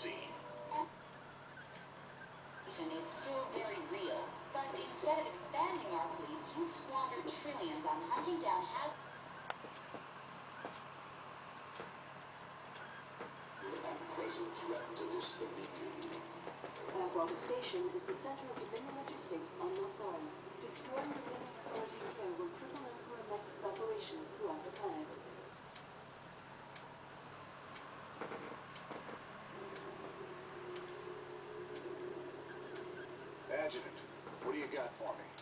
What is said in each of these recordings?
scene. Is still very real, but instead of expanding our fleets, you've squandered trillions on hunting down hazards And present threat to this dominion. Airport Station is the center of Dominion logistics on Nosara. Destroying Dominion authority here will cripple Emperor Mech's operations throughout the planet. Adjutant, what do you got for me?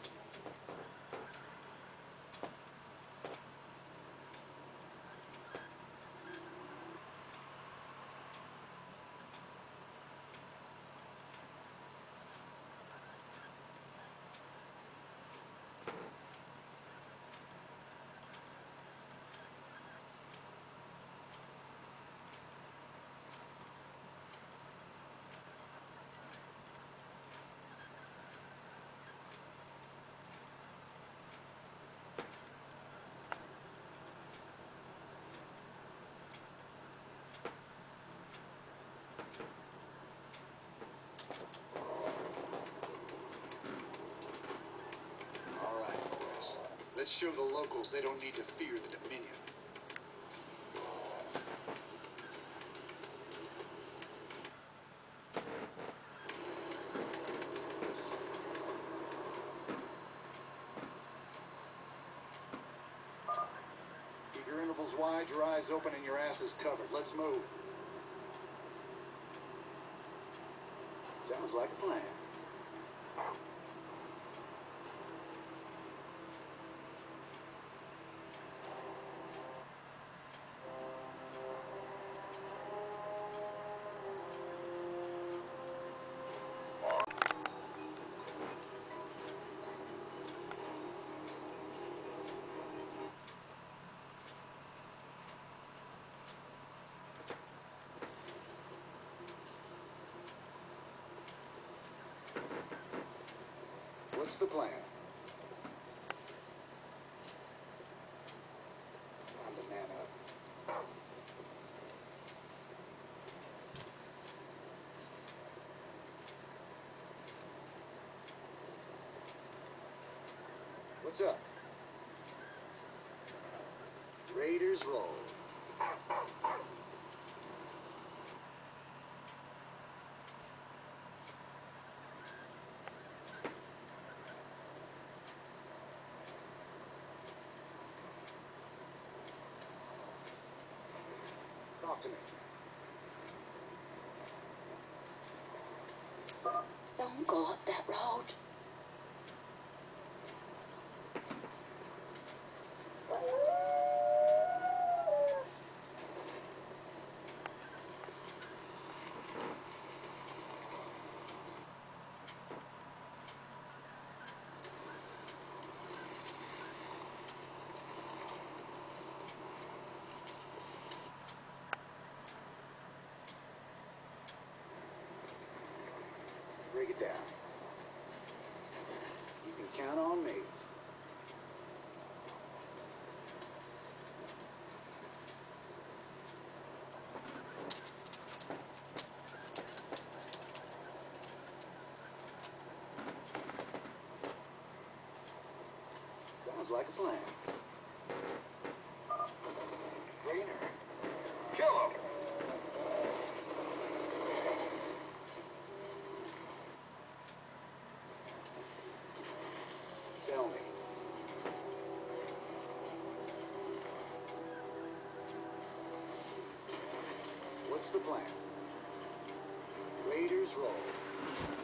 Let's show the locals they don't need to fear the Dominion. Keep your intervals wide, your eyes open, and your asses covered. Let's move. Sounds like a plan. What's the plan? Time to man up. What's up? Raiders roll. Talk to me. Don't go up that road. Break it down. You can count on me. Sounds like a plan. Rainer, kill him! Tell me. What's the plan? Raiders roll.